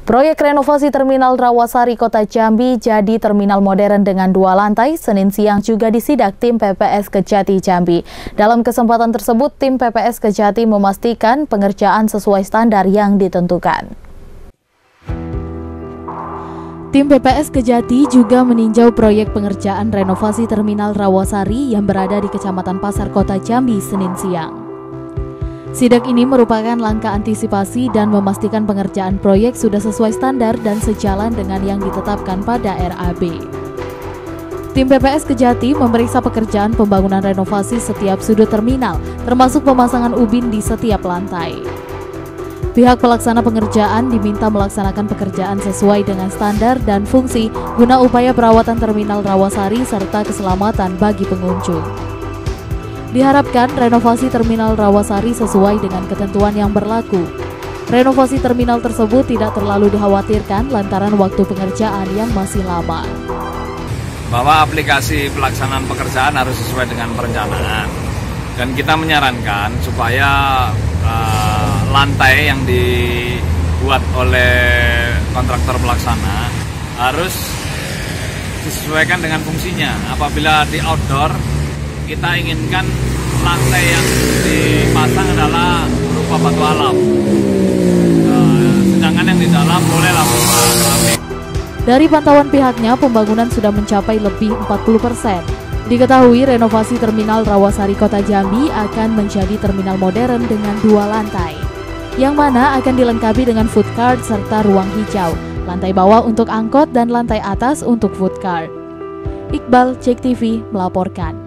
Proyek renovasi Terminal Rawasari Kota Jambi jadi terminal modern dengan 2 lantai. Senin siang juga disidak tim PPS Kejati Jambi. Dalam kesempatan tersebut, tim PPS Kejati memastikan pengerjaan sesuai standar yang ditentukan. Tim PPS Kejati juga meninjau proyek pengerjaan renovasi Terminal Rawasari yang berada di Kecamatan Pasar Kota Jambi Senin siang. Sidak ini merupakan langkah antisipasi dan memastikan pengerjaan proyek sudah sesuai standar dan sejalan dengan yang ditetapkan pada RAB. Tim PPS Kejati memeriksa pekerjaan pembangunan renovasi setiap sudut terminal, termasuk pemasangan ubin di setiap lantai. Pihak pelaksana pengerjaan diminta melaksanakan pekerjaan sesuai dengan standar dan fungsi guna upaya perawatan Terminal Rawasari serta keselamatan bagi pengunjung. Diharapkan renovasi Terminal Rawasari sesuai dengan ketentuan yang berlaku. Renovasi terminal tersebut tidak terlalu dikhawatirkan lantaran waktu pengerjaan yang masih lama. Bahwa aplikasi pelaksanaan pekerjaan harus sesuai dengan perencanaan. Dan kita menyarankan supaya lantai yang dibuat oleh kontraktor pelaksana harus disesuaikan dengan fungsinya. Apabila di outdoor, kita inginkan lantai yang dipasang adalah berupa batu alam. Sedangkan yang di dalam bolehlah berupa keramik. Dari pantauan pihaknya, pembangunan sudah mencapai lebih 40%. Diketahui renovasi Terminal Rawasari Kota Jambi akan menjadi terminal modern dengan 2 lantai, yang mana akan dilengkapi dengan food cart serta ruang hijau, lantai bawah untuk angkot dan lantai atas untuk food cart. Iqbal, JEK TV melaporkan.